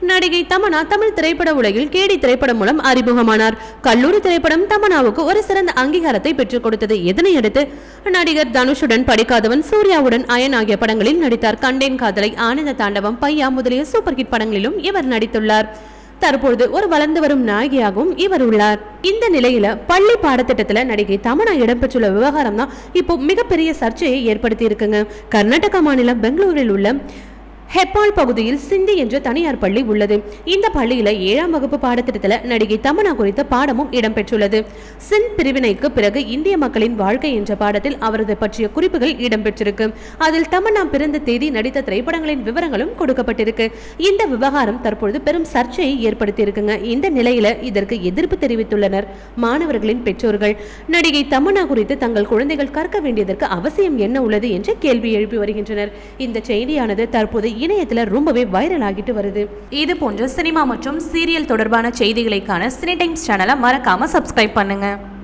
நடிகை தமன்னா தமிழ் திரைப்பட உலகில் கேடி திரைப்படம் மூலம் அறிமுகமானார். கல்லூரி திரைப்படம் தமன்னாவுக்கு ஒரு சிறந்த அங்கீகாரத்தை பெற்றுக் கொடுத்தது. இதனையடுத்து நடிகர் தனுஷுடன் படிக்காதவன், சூர்யாவுடன் அயன் ஆகிய படங்களில் நடித்தார். கண்டேன் காதலை, ஆனந்த தாண்டவம், பையா முதலிய சூப்பர் ஹிட் படங்களிலும் இவர் நடித்துள்ளார். தற்பொழுது ஒரு வளர்ந்து வரும் நாயகியாகவும் இவர் உள்ளார். இந்த நிலையில பள்ளி பாடத்திட்டத்துல நடிகை தமன்னா இடம்பெற்றுள்ள விவகாரம் தான் இப்போ மிகப்பெரிய சர்ச்சையை ஏற்படுத்தி இருக்குங்க. கர்நாடகா மாநிலம் பெங்களூரில் உள்ள ஹெப்பால் பகுதியில் சிந்தி என்ற தனியார் பள்ளி உள்ளது. இந்த பள்ளியில 7ஆம் வகுப்பு பாடத்திட்டத்தில் நடிகை தமன்னா குறித்த பாடமும் இடம்பெற்றுள்ளது. சிந்த் பிரிவினைக்கு பிறகு இந்திய மக்களின் வாழ்க்கை என்ற பாடத்தில் அவரது பற்றிய குறிப்புகள் இடம்பெற்றிருக்கு. அதில் தமன்னா பிறந்த தேதி, நடித்த திரைப்படங்களின் விவரங்களும் கொடுக்கப்பட்டிருக்கு. இந்த விவகாரம் தற்பொழுது பெரும் சர்ச்சையை ஏற்படுத்தி இருக்குங்க. இந்த நிலையில இதற்கு எதிர்ப்பு தெரிவித்துள்ளனர் மாணவர்களின் பெற்றோர்கள். நடிகை தமன்னா குறித்து தங்கள் குழந்தைகள் கற்க வேண்டியதற்கு அவசியம் என்ன உள்ளது என்று கேள்வி எழுப்பி வருகின்றனர். இந்த செய்தியானது தற்போது இணையத்துல ரொம்பவே வைரல் ஆகிட்டு வருது. இது போன்ற சினிமா மற்றும் சீரியல் தொடர்பான செய்திகளை காண சினி டைம்ஸ் சேனலை மறக்காம சப்ஸ்கிரைப் பண்ணுங்க.